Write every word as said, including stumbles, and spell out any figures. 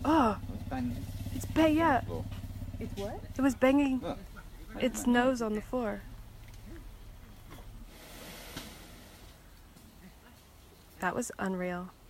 Oh, Bang it's bang. Yeah, on the floor. It's what? it was banging Look. its nose on the floor. That was unreal.